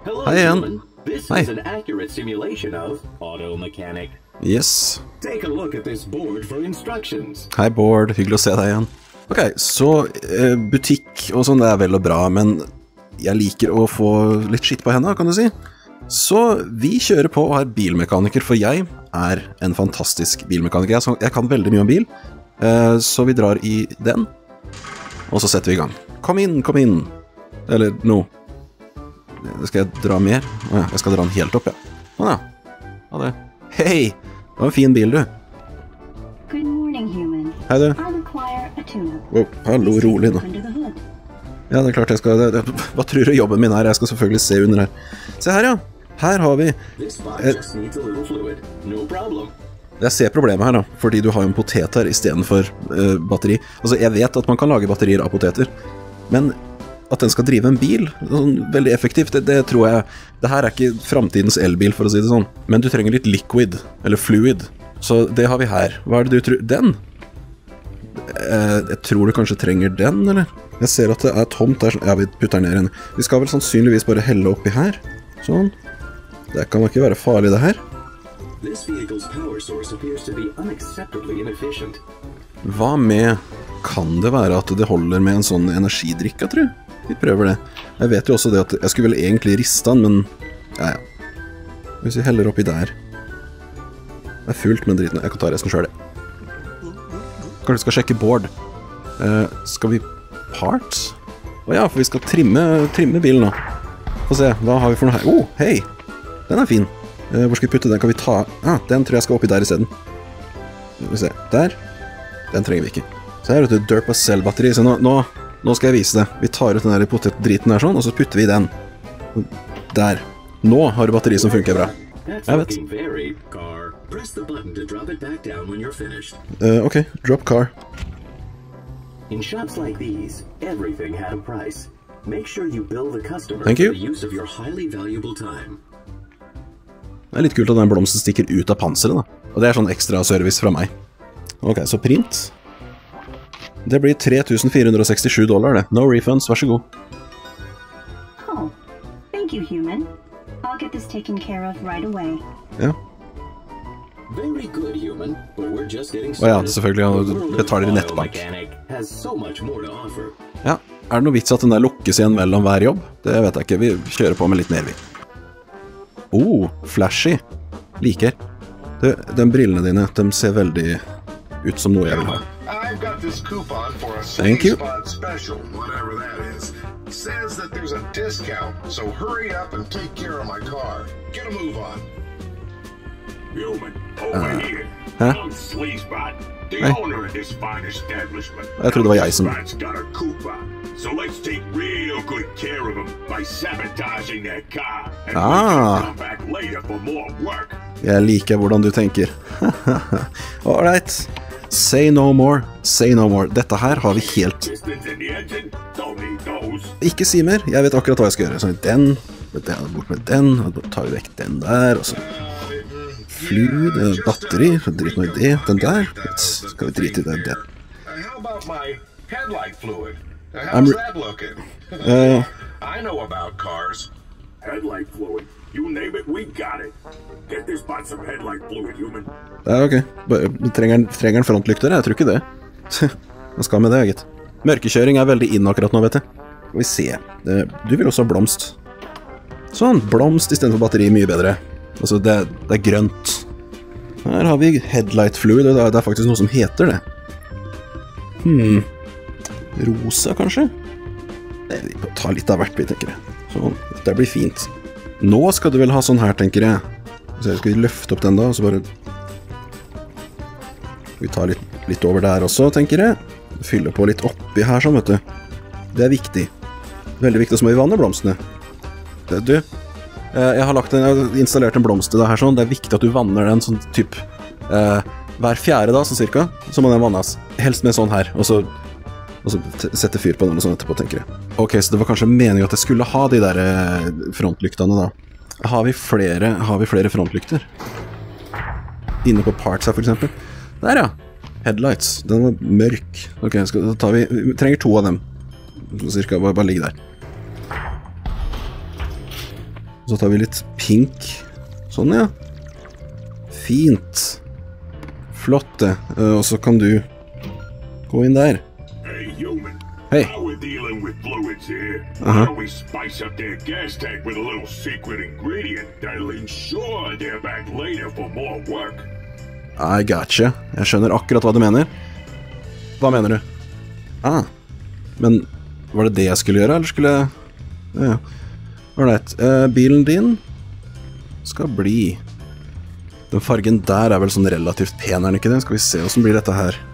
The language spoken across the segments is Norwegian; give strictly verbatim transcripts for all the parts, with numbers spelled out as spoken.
Hei igjen. This Hei. is an accurate simulation of auto mechanic. Yes. Take a look at this board for instructions. Hei Bård, hyggelig å se deg igjen. Ok, så eh, butikk og sånn, det er vel og bra, men jeg liker å få litt skitt på henne, kan du si. Så vi kjører på og er bilmekaniker, for jeg er en fantastisk bilmekaniker. Jeg, jeg kan veldig mye om bil, eh, så vi drar i den, og så setter vi i gang. Kom inn, kom inn. Eller no. Skal jeg dra mer? Å ja, jeg skal dra den helt opp, ja. Å ja. Ha det. Hei! Det var en fin bil, du. Good morning, human. Hei, du. I require a tune. Wow, hallo, rolig nå. Under the hood. Ja, det er klart jeg skal... Det, det, hva tror du jobben min er? Jeg skal selvfølgelig se under her. Se her, ja. Her har vi... This spot Eh. just needs a little fluid. No problem. Jeg ser problemet her da, fordi du har jo en potet her i stedet for uh, batteri. Altså, jeg vet at man kan lage batterier av poteter, men at den skal drive en bil, sånn, veldig effektivt, det, det tror jeg... Det her er ikke fremtidens elbil, for å si det sånn. Men du trenger litt liquid, eller fluid. Så det har vi her. Hva er det du tror? Den? Uh, jeg tror du kanskje trenger den, eller? Jeg ser at det er tomt der. Ja, vi putter den ned igjen. Vi skal vel sannsynligvis bare helle oppi her. Sånn. Det kan ikke være farlig det her. This vehicle's power source appears to be unacceptably inefficient. Hva med... Kan det være at det holder med en sånn energidrikk, jeg tror? Vi prøver det. Jeg vet jo også det at jeg skulle vel egentlig riste den, men... Ja, ja. Hvis vi heller oppi der. Det er fullt med dritten. Jeg kan ta resten selv, det. Kanskje vi skal sjekke board. Eh, skal vi... Parts? Åja, for vi skal trimme, trimme bilen nå. Få se, hva har vi for noe her? Oh, hei! Den er fin. Eh, hvor skal vi putte den? Kan vi ta... Ah, den tror jeg skal oppi der i stedet. Skal vi se, der. Den trenger vi ikke. Så her er det et Duracell-batteri, så nå, nå, nå skal jeg vise det. Vi tar ut den der potetdriten her sånn, og så putter vi den. Der. Nå har du batteri som funker bra. That's Jeg vet. looking very car. Press the button to drop it back down when you're finished. Eh, ok, drop car. In shops like these, everything had a price. Make sure you bill the customer Thank you. for the use of your highly valuable time. Det er litt kult at den blomsten stikker ut av panseret da. Og det er sånn ekstra service fra meg. Ok, så print. Det blir tre tusen fire hundre sekstisju dollar det. No refunds, vær så god. Oh, thank you, human. I'll get this taken care of right away. Ja. Very good, human, but we're just getting Å ja, started. selvfølgelig, ja, The du world of betaler i auto nettbank. mechanic has so much more to offer. Ja, er det noe vits at den der lukkes igjen mellom hver jobb? Det vet jeg ikke, vi kjører på med litt mer vi. Oh, flashy. Liker. Du, de brillene dine, de ser veldig ut som noe jeg vil ha. I've got this coupon for a Thank you. spot special, whatever that is. Says that there's a discount, so hurry up and take care of my car. Get a move on. Human, over here. Hæ? I'm Sleazebot, the Hey. owner of this fine establishment. Jeg trodde det var jeg som... Sleazebot's got a coupon, so let's take real good care of him by sabotaging their car. And Ah. we can come back later for more work. Jeg liker hvordan du tenker. Alright. Say no more, say no more. Dette her har vi helt... Pistons in the engine, don't need those. Ikke si mer, jeg vet akkurat hva jeg skal gjøre. Så den, den bort med den, og da tar vi vekk den der, og så... Fluid, eh, batteri, så drit nå i det, den der. Så skal vi drite i den, den. Uh, how about my headlight fluid? Uh, I'm how's re- that looking? Uh, I know about cars. Headlight fluid, you name it, we got it. Get this bot some headlight fluid, human. Ja, ok. Bare- Trenger den, trenger den frontlykter? Jeg tror ikke det. Hva skal med det, gitt? Mørkekjøring er veldig inn akkurat nå, vet du. Skal vi se. Det- Du vil også ha blomst. Sånn, blomst i stedet for batteri, mye bedre. Altså, det, det er grønt. Her har vi headlight fluid, og det er, det er faktisk noe som heter det. Hmm. Rosa, kanskje? Nei, vi får ta litt av hvert, vi tenker jeg. Sånn, det blir fint. Nå skal du vel ha sånn her, tenker jeg. Så skal vi løfte opp den da, og så bare... Vi tar litt, litt over der også, tenker jeg. Fyller på litt oppi her, sånn, vet du. Det er viktig. Veldig viktig, så må vi vanne blomstene. Det, du, eh, jeg har, lagt en, jeg har installert en blomst i det her, sånn. Det er viktig at du vanner den sånn typ... Eh, hver fjerde da, sånn cirka, så må den vannes. Helst med sånn her, og så... Og så sette fyr på den og sånn etterpå, tenker jeg. Ok, så det var kanskje meningen at jeg skulle ha de der eh, frontlyktene da. Har vi flere, har vi flere frontlykter? Inne på parts her, for eksempel. Der, ja. Headlights. Den var mørk. Ok, skal, da tar vi... Vi trenger to av dem. Cirka, bare, bare ligge der. Så tar vi litt pink. Sånn, ja. Fint. Flott det. Uh, og så kan du gå inn der. Hey, human. Hey. How we're dealing with fluids here. Uh-huh. Why don't we spice up their gas tank with a little secret ingredient that'll ensure they're back later for more work? I gotcha. Jeg skjønner akkurat hva du mener. Hva mener du? Ah, men var det det jeg skulle gjøre, eller skulle jeg... Ja, alright. Uh, bilen din skal bli... Den fargen der er vel sånn relativt pen, er den ikke det? Skal vi se hvordan blir dette her.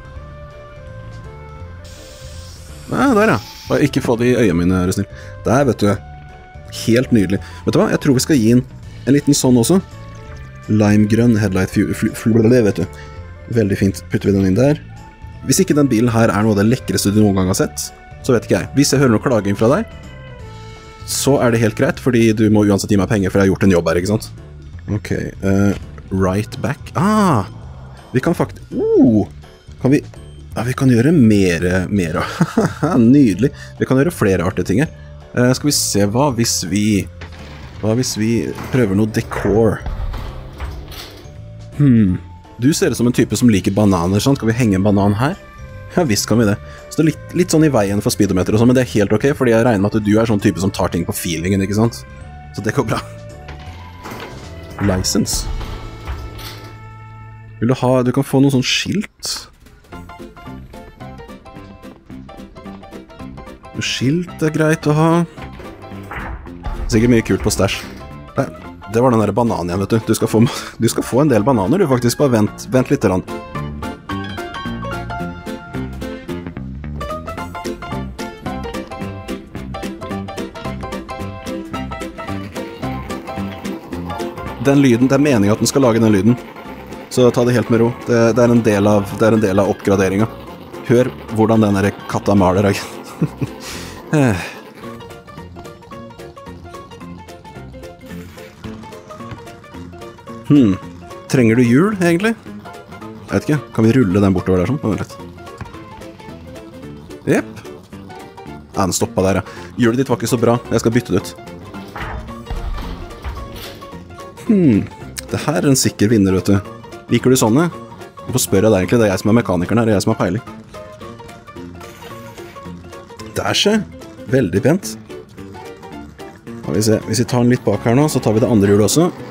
Nei, der ja. Bare ikke få det i øynene mine, er du snill. Der, vet du. Helt nydelig. Vet du hva? Jeg tror vi skal gi en, en liten sånn også. Limegrønn headlight flubble, vet du. Veldig fint. Putter vi den inn der. Hvis ikke den bilen her er noe av det lekreste du noen gang har sett, så vet ikke jeg. Hvis jeg hører noe klaging fra deg, så er det helt greit, fordi du må uansett gi meg penger, for jeg har gjort en jobb her, ikke sant? Ok, uh, right back. Ah, vi kan faktisk... Oh, kan vi... Ja, vi kan gjøre mer, mer. Nydelig. Vi kan gjøre flere artige ting her. Uh, skal vi se, hva hvis vi... Hva hvis vi prøver noe decor? Hmm... Du ser ut som en type som liker bananer, sånn. Skal vi henge en banan her? Ja, visst kan vi det. Så det er litt, litt sånn i veien for speedometer og sånn, men det er helt ok, fordi jeg regner med at du er sånn type som tar ting på feelingen, ikke sant? Så det går bra. License. Vil du ha... Du kan få noen sånn skilt. Skilt er greit å ha. Sikkert mye kult på stæsj. Nei. Det var den der bananen igjen, vet du. Du skal få, du skal få en del bananer, du faktisk. Bare vent, vent litt. Rann. Den lyden, det er meningen at den skal lage den lyden. Så ta det helt med ro. Det, det, er, en del av, det er en del av oppgraderingen. Hør hvordan den der katta maler. Hmm, trenger du hjul, egentlig? Jeg vet ikke, kan vi rulle den bortover der sånn? Vent litt. Jepp. Ja, den stoppet der, ja. Hjulet ditt var ikke så bra, jeg skal bytte det ut. Hmm, det her er en sikker vinner, vet du. Liker du sånne? Hvorfor spør jeg deg egentlig? Det er jeg som er mekanikeren her, det er jeg som har peiling. Der skje. Veldig pent. Skal vi se, hvis vi tar den litt bak her nå, så tar vi det andre hjulet også.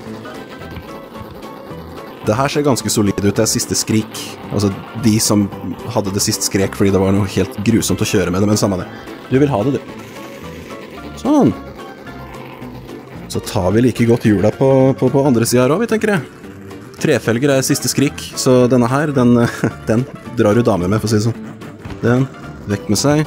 Det her ser ganske solid ut, det er siste skrik. Altså, de som hadde det siste skrek fordi det var noe helt grusomt å kjøre med det, men samme det. Du vil ha det, du. Sånn. Så tar vi like godt hjula på, på, på andre siden her også, vi tenker jeg. Trefelger er siste skrik, så denne her, den, den drar du damer med, for å si det sånn. Den, vekk med seg.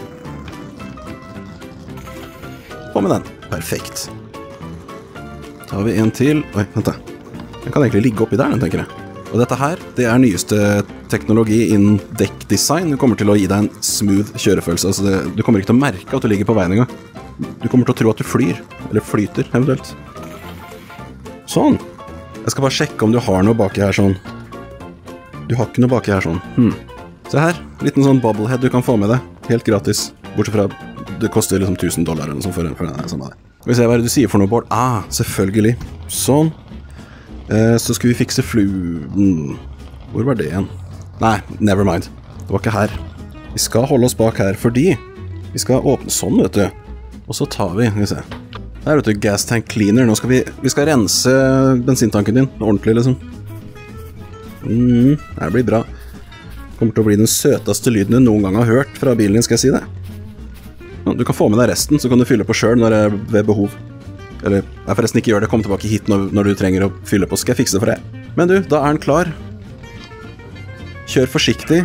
På med den. Perfekt. Tar vi en til. Oi, vent da. Den kan egentlig ligge oppi der, den tenker jeg. Og dette her, det er nyeste teknologi innen dekkdesign. Du kommer til å gi deg en smooth kjørefølelse. Altså det, du kommer ikke til å merke at du ligger på veien engang. Du kommer til å tro at du flyr, eller flyter, eventuelt. Sånn. Jeg skal bare sjekke om du har noe baki her sånn. Du har ikke noe baki her sånn. Hmm. Se her, liten sånn bobblehead du kan få med deg. Helt gratis. Bortsett fra, det koster liksom tusen dollar eller noe sånt for, for den. Sånn skal vi se hva er det du sier for noe, Bård? Ah, selvfølgelig. Sånn. Eh, så skal vi fikse flu... Mm. Hvor var det igjen? Nei, never mind. Det var ikke her. Vi skal holde oss bak her, fordi vi skal åpne sånn, vet du. Og så tar vi, skal vi se. Her, vet du, gas tank cleaner. Nå skal vi, vi skal rense bensintanken din. Ordentlig, liksom. Mm, det blir bra. Kommer til å bli den søteste lyden du noen gang har hørt fra bilen din, skal jeg si det. Du kan få med deg resten, så kan du fylle på selv når det er ved behov. Eller, jeg forresten ikke gjør det, kom tilbake hit når, når du trenger å fylle på, skal jeg fikse det for deg. Men du, da er den klar. Kjør forsiktig.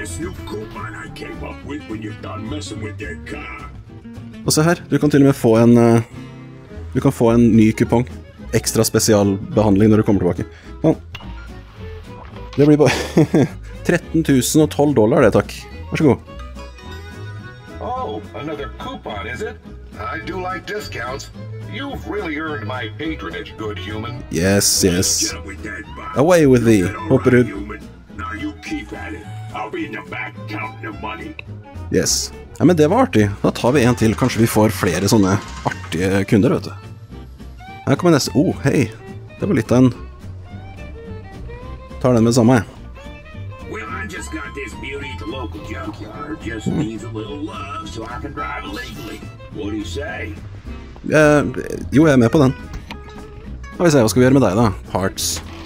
Og se her, du kan til og med få en, du kan få en ny kupong. Ekstra spesialbehandling når du kommer tilbake. Sånn. Det blir bare tretten tusen og tolv dollar det, takk. Vær så god. Oh, another coupon, is it? I do like discounts. You've really earned my patronage, good human. Yes, yes. Away with thee. Håper du... Now you keep at it. I'll be in the back counting the money. Yes. Ja, men det var artig. Da tar vi en til. Kanskje vi får flere sånne artige kunder, vet du. Her kommer neste. Oh, hei. Det var litt av en... Tar den med det samme, jeg. Well, I just got this beauty at the local junkyard. Just needs a little love so I can drive legally. What do you say? Eh, jo, jeg er med på den. Da vil vi se, hva skal vi gjøre med deg da? Parts.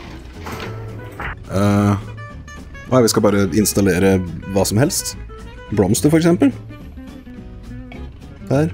Uh, nei, vi skal bare installere hva som helst. Blomster for eksempel. Der.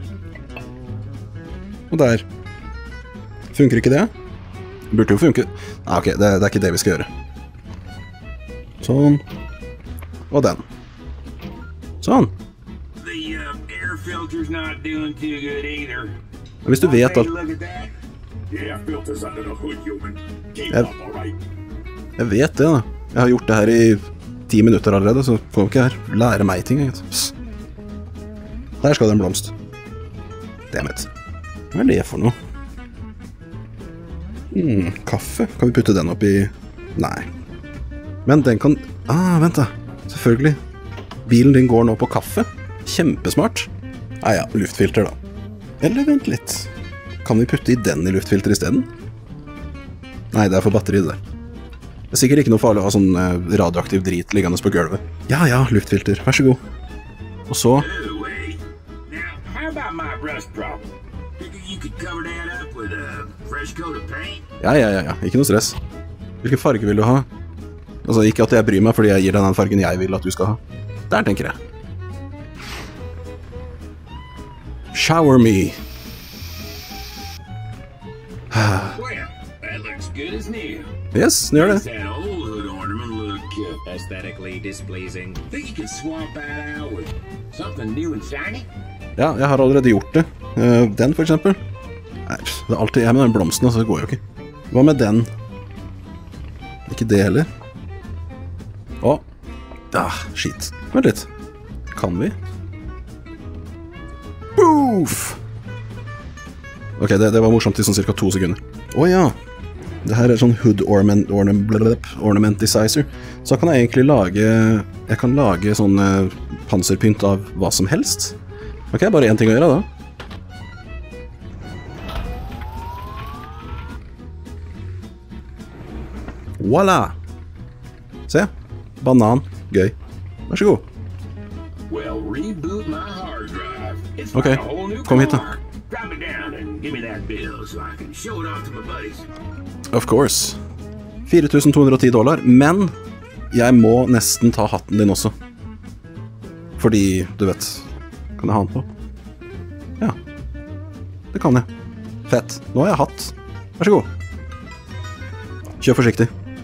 Og der. Funker ikke det? Burde jo funke. Ah, ok, det, det er ikke det vi skal gjøre. Sånn. Og den. Sånn. The uh, air filter's not doing too good either. Hvis du vet at... Look at that. Yeah, filters under the hood, human. Keep Yep. up, all right? Jeg vet det da. Jeg har gjort det her i ti minutter allerede, så får ikke her lære meg ting. Pss. Der skal det en blomst. Dammit. Hva er det for noe? Hmm, kaffe. Kan vi putte den opp i... Nei. Men den kan... Ah, vent da. Selvfølgelig. Bilen din går nå på kaffe. Kjempesmart. Ah ja, luftfilter da. Eller vent litt. Kan vi putte i den i luftfilter i stedet? Nei, det er for batteri det der. Det er sikkert ikke noe farlig å ha sånn radioaktiv drit liggende på gulvet. Ja, ja, luftfilter. Vær så god. Og så... Oh, wait. Now, how about my rust problem? Figure you could cover that up with a fresh coat of paint? Ja, ja, ja, ja. Ikke noe stress. Hvilken farge vil du ha? Altså, ikke at jeg bryr meg, fordi jeg gir deg den fargen jeg vil at du skal ha. Der tenker jeg. Shower me. Well, that looks good as new. Yes, det gjør Makes det. that old hood ornament look uh, aesthetically displeasing. Think you could swap that out with something new and shiny? Ja, jeg har allerede gjort det. Eh, den for eksempel. Nei, det er alltid jeg med den blomsten, så det går jo ikke. Hva med den? Ikke det heller. Å. Ah, shit. Vent litt. Kan vi? Boof! Ok, det, det var morsomt i sånn cirka to sekunder. Å ja. Det her er sånn hood ornament, ornament, ornamentizer. Så kan jeg egentlig lage... Jeg kan lage sånn uh, panserpynt av hva som helst. Ok, bare en ting å gjøre da. Voila! Se. Banan. Gøy. Vær så god. Well, reboot my hard drive. It's Okay, like a whole new kom hit da. car. Drop it down and give me that bill so I can show it off to my buddies. Of course. fire tusen to hundre og ti dollar, men jeg må nesten ta hatten din også. Fordi, du vet, kan jeg ha den på? Ja, det kan jeg. Fett, nå har jeg hatt. Vær så god. Kjør forsiktig.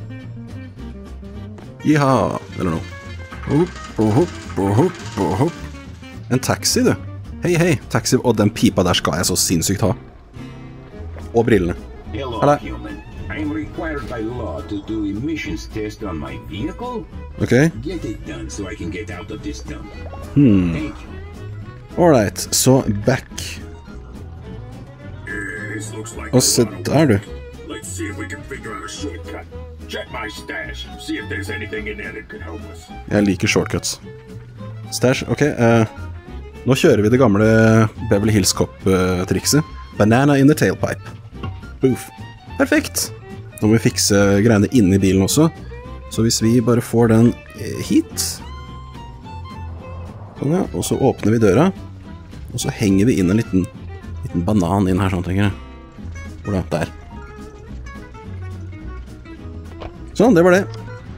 Jiha, eller noe. Hopp, hopp, hopp, hopp. En taxi, du. Hei, hei, taxi, og den pipa der skal jeg så sinnssykt ha. Og brillene. Hello, Hello. human. I am required by law to do emissions test on my vehicle. Ok, Get it done so I can get out of this dump. hmm. Thank you. Alright, så back. This looks like Og se der, du. Let's see if we can figure out a shortcut. Check my stash. See if there's anything in there that could help us. Jeg liker shortcuts. Stash, ok. eh, nå kjører vi det gamle Beverly Hills Cop-trikset. Banana in the tailpipe. Boof. Perfekt. Nå må vi fikse greiene inne i bilen også. Så hvis vi bare får den eh, hit. Sånn ja, og så åpner vi døra. Og så henger vi inn en liten, liten banan inn her, sånn tenker jeg. Hvor da? Der. Sånn, det var det.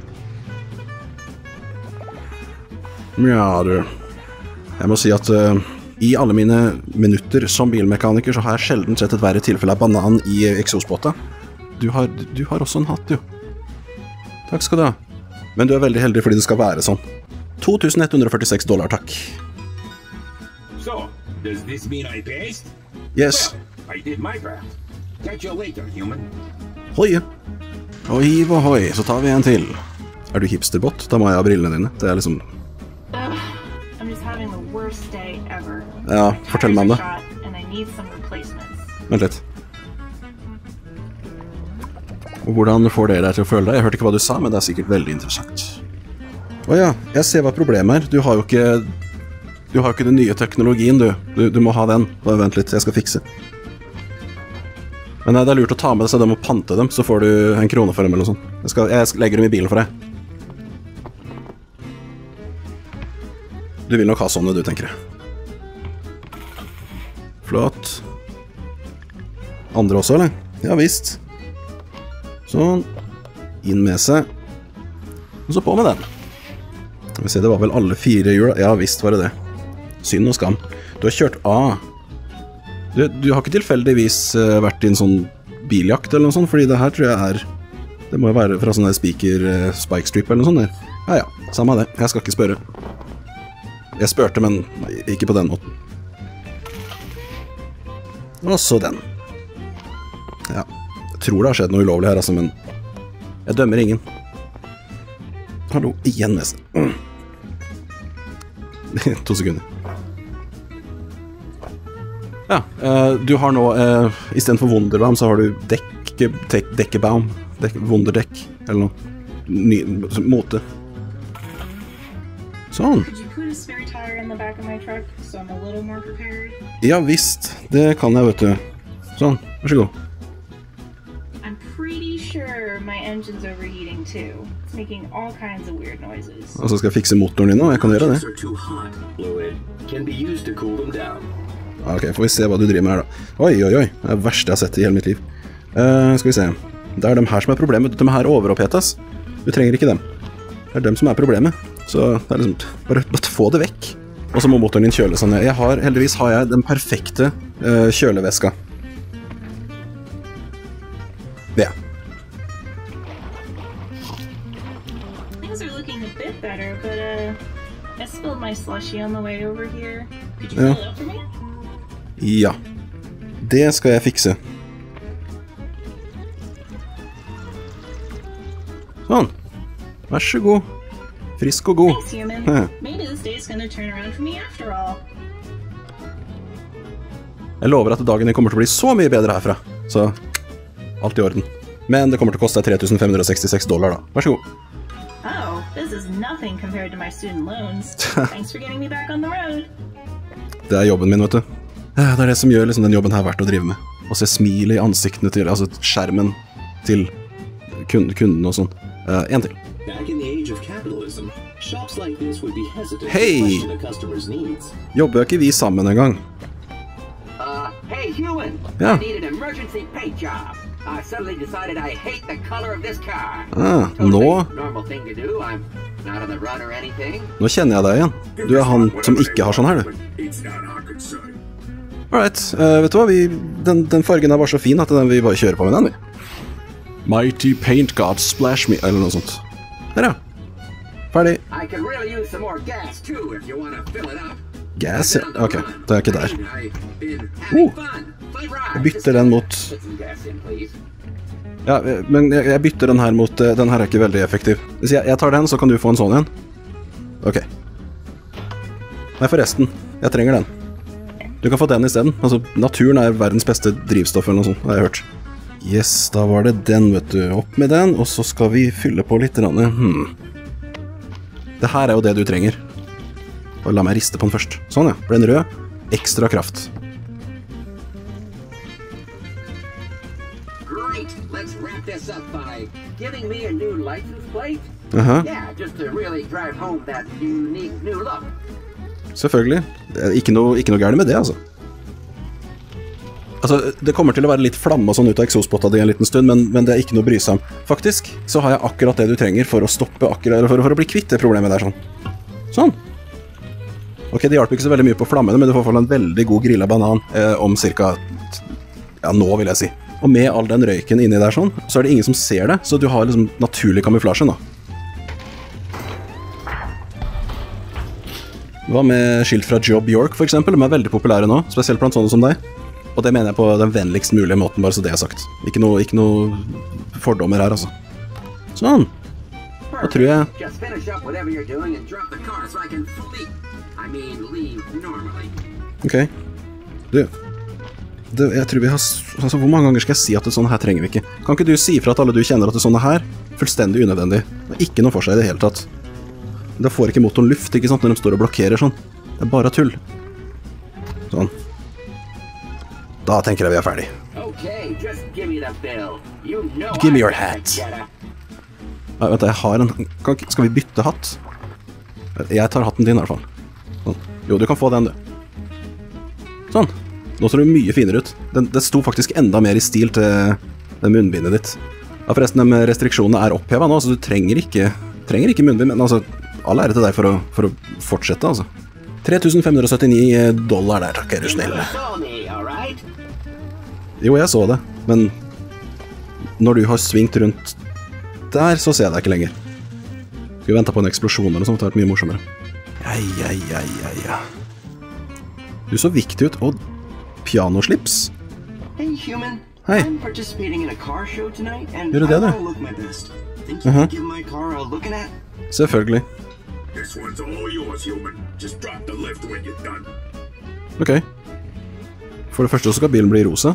Ja, du. Jeg må si at uh, i alle mine minutter som bilmekaniker så har jeg sjelden sett et verre tilfelle av banan i eksospotta. Du har, du har også en hatt, jo. Takk skal du ha. Men du er veldig heldig fordi det skal være sånn. to tusen ett hundre og førtiseks dollar, takk. So, does this mean I passed? Yes. Well, I did my part. Catch you later, human. Hoi. Og hiv og hoi, så tar vi en til. Er du hipsterbot? Da må jeg ha brillene dine. Det er liksom... Ugh, I'm just having the worst day ever. Ja, My fortell tires meg om are det. shot, and I need some replacements. Vent litt. Og hvordan får det deg til å føle deg? Jeg hørte ikke hva du sa, men det er sikkert veldig interessant. Åja, jeg ser hva problemet er. Du har jo ikke... Du har jo ikke den nye teknologien, du. Du, du må ha den. Bare vent litt, jeg skal fikse. Men det er lurt å ta med det, så de må pante dem, så får du en krone for dem eller noe sånt. Jeg, skal, jeg legger dem i bilen for deg. Du vil nok ha sånne, du, tenker jeg. Flott. Andre også, eller? Ja, visst. Sånn. Inn med seg. Og så på med den. Skal vi se, det var vel alle fire hjul. Ja, visst var det det. Synd og skam. Du har kjørt A. Du, du har ikke tilfeldigvis uh, vært i en sånn biljakt eller noe sånt, fordi det her tror jeg er... Det må jo være fra sånn der speaker uh, spike strip eller noe sånt der. Ja, ja. Samme det. Jeg skal ikke spørre. Jeg spurte, men ikke på den måten. Og så den. Ja. Jeg tror det har skjedd noe ulovlig her, altså, men... Jeg dømmer ingen. Hallo, igjen nesten. Mm. To sekunder. Ja, uh, du har nå, uh, i stedet for Wunderbaum, så har du dekke, tek, dekkebaum, dek, Wunderdekk, eller noe. Ny, måte. Sånn. Ja, visst. Det kan jeg, vet du. Sånn, vær så god. Og så skal jeg fikse motoren din nå, jeg kan gjøre det. Ok, får vi se hva du driver med her da. Oi, oi, oi, det er det verste jeg har sett i hele mitt liv. uh, Skal vi se. Det er dem her som er problemet. De her overopphetes. Du trenger ikke dem. Det er dem som er problemet. Så det er liksom, bare, bare få det vekk. Og så må motoren din kjøle sånn. Jeg har, heldigvis har jeg den perfekte uh, kjøleveska. Det. Ja. Ja. Det skal jeg fikse. Sånn. Vær så god. Frisk og god. Ja. Jeg lover at dagen din kommer til å bli så mye bedre herfra. Så alt i orden. Men det kommer til å koste deg tre tusen fem hundre og sekstiseks dollar da. Vær så god. Oh, this is nothing compared to my student loans. Thanks for getting me back on the road. Det er jobben min, vet du. Det er det som gjør liksom den jobben her verdt å drive med. Å se smil i ansiktene til, altså skjermen til kunden, kunden og sånn. Uh, en til. Hei! Jobber ikke vi sammen en gang? Uh, hey, human! Ja. I need an emergency paint job. I suddenly decided I hate the color of this car. Ah, Totally nå... normal thing to do. I'm not on the run or anything. Nå kjenner jeg deg igjen. Du er han som ikke har sånn her, du. Alright, uh, vet du hva? Vi, den, den fargen er bare så fin at den vi bare kjører på med den, vi. Mighty Paint God Splash Me, eller noe sånt. Der, ja. Ferdig. I could really use some more gas too if you want to fill it up. Gas, ja. Ok, det er ikke der. I've been having Uh, fun. Fun ride. jeg bytter den mot... Put some gas in, please. Ja, men jeg, jeg bytter den her mot... uh, Den her er ikke veldig effektiv. Hvis jeg, jeg tar den, så kan du få en sånn igjen. Ok. Nei, forresten. Jeg trenger den. Du kan få den i stedet. Altså, naturen er verdens beste drivstoff eller noe sånt, har jeg hørt. Yes, da var det den, vet du. Opp med den, og så skal vi fylle på litt. Hmm. Det her er jo det du trenger. Og la meg riste på den først. Sånn, ja. Ble den rød. Ekstra kraft. Great. Let's wrap this up by giving me a new license plate. Aha. Yeah, just to really drive home that unique new look. Selvfølgelig. Det er ikke noe, ikke noe gærent med det, altså. Altså, det kommer til å være litt flamme og sånn ut av exospotta di en liten stund, men, men det er ikke noe brysom. Faktisk, så har jeg akkurat det du trenger for å stoppe akkurat, eller for, for å bli kvitt det problemet der, sånn. Sånn. Ok, det hjelper ikke så veldig mye på flammene, men du får få en veldig god grillet banan eh, om cirka, ja, nå vil jeg si. Og med all den røyken inni der sånn, så er det ingen som ser det, så du har liksom naturlig kamuflasjen da. Hva med skilt fra Job York, for eksempel? De er veldig populære nå, spesielt blant sånne som deg. Og det mener jeg på den vennligst mulige måten, bare så det er sagt. Ikke noe, ikke noe fordommer her, altså. Sånn. Da tror jeg... Just finish up whatever you're doing and drop the car so I can leave. I mean, leave normally. Ok. Du. Det, jeg tror vi har... Altså, hvor mange ganger skal jeg si at det sånne her trenger vi ikke? Kan ikke du si fra at alle du kjenner at det sånne her fullstendig unødvendig? Det er ikke noe for seg i det hele tatt. Da får ikke motoren luft, ikke sant, når de står og blokkerer sånn. Det er bare tull. Sånn. Da tenker jeg vi er ferdig. Okay, just give me the bill. You know Give me I your got hat. the cheddar. Ja, vent, jeg har en... Kan, ikke- skal vi bytte hatt? Jeg tar hatten din i hvert fall. Sånn. Jo, du kan få den, du. Sånn. Nå ser du mye finere ut. Den, det sto faktisk enda mer i stil til det munnbindet ditt. Ja, forresten, de restriksjonene er opphevet nå, så du trenger ikke, trenger ikke munnbind, men altså, all ære til deg for å, for å fortsette, altså. tre tusen fem hundre syttini dollar der, takk, er du snill. Saw me, all right? Jo, jeg så det, men når du har svingt rundt der, så ser jeg deg ikke lenger. Skal vi vente på en eksplosjon eller noe sånt, det har vært mye morsommere. Ja, ja, ja, ja, ja. Du så viktig ut, og pianoslips. Hey, human. Hi. I'm participating in a car show tonight, and Gjør du det, I da? want to look my best. Think you Uh-huh. can give my car a looking at? Selvfølgelig. This one's all yours, human. Just drop the lift when you're done. Ok. For det første så skal bilen bli rosa.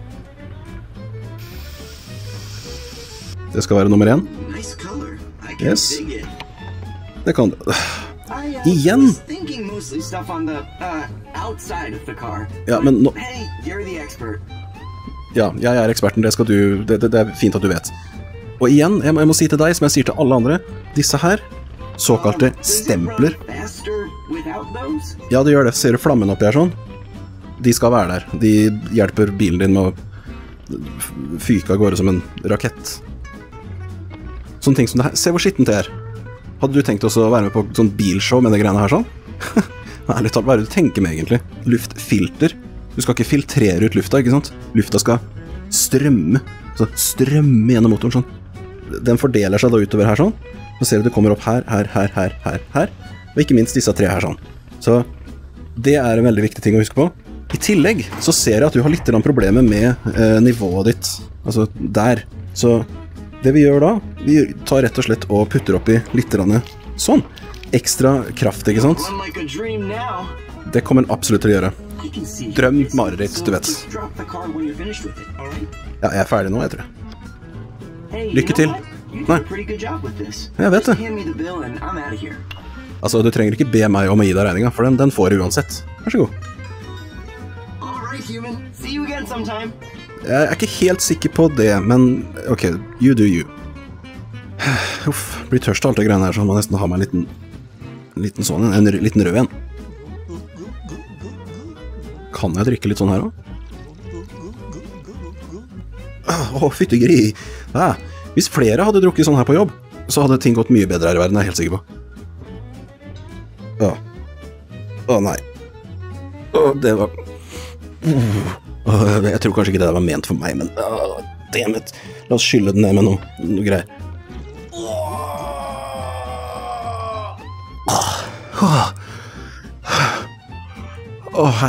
Det skal være nummer én. Nice color. I can Yes. dig it. Det kan... I uh, Igjen? was thinking mostly stuff on the uh, outside of the car. Ja, But, men nå... hey, you're the expert. Ja, jeg er eksperten, det skal du... Det, det, det er fint at du vet. Og igjen, jeg må, jeg må si til deg, som jeg sier til alle andre, disse her, såkalte Um, does it stempler. run faster without those? Ja, det gjør det. Ser du flammen oppi her sånn? De skal være der. De hjelper bilen din med å f- fyke av gårde som en rakett. Sånne ting som det her. Se hvor skittent det er. Hadde du tenkt også å være med på sånn bilshow med de greiene her sånn? Ærlig talt, hva er det du tenker med egentlig? Luftfilter. Du skal ikke filtrere ut lufta, ikke sant? Lufta skal strømme. Så strømme gjennom motoren sånn. Den fordeler seg da utover her sånn. Så ser du det kommer opp her, her, her, her, her, her. Og ikke minst disse tre her sånn. Så det er en veldig viktig ting å huske på. I tillegg så ser jeg at du har litt grann problemer med eh, nivået ditt. Altså der. Så det vi gjør da, vi tar rett og slett og putter opp i litt grann sånn. Ekstra kraft, ikke sant? Run like a dream now. Det kommer den absolutt til å gjøre. I can see Drøm, this, mareritt, so du vet. just drop the car when you're finished with it, all right? Ja, jeg er ferdig nå, jeg tror. Hey, you Lykke know til. what? You Nei. did a pretty good job with this. Jeg vet Just det. hand me the bill and I'm out of here. Altså, du trenger ikke be meg om å gi deg regninga, for den, den får du uansett. Vær så god. All right, human. See you again sometime. Jeg er ikke helt sikker på det, men ok, you do you. Uff, blir tørst av alt det greiene her, så må jeg nesten ha meg en liten, en liten sånn, en, en liten rød en. Kan jeg drikke litt sånn her også? Åh, fyttegeri. Ja, hvis flere hadde drukket sånn her på jobb, så hadde ting gått mye bedre her i verden, jeg er helt sikker på. Åh. Åh, nei. Åh, det var... Åh, jeg tror kanskje ikke det der var ment for meg, men... Åh, damn it. La oss skylle den ned med noe, noe greier. Åh. Åh. Åh.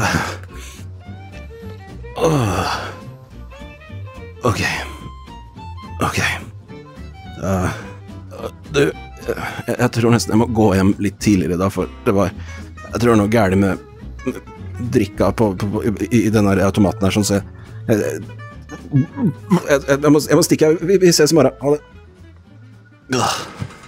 Åh. Ok. Ok. Uh, du, jeg, jeg tror nesten jeg må gå hjem litt tidligere da, for det var... Jeg tror det er noe gærlig med, med drikka på, på, på, i, i denne automaten her, sånn, så jeg... Jeg, jeg, jeg, jeg, må, jeg må stikke, vi, vi ses i morgen. Ha det. Ugh.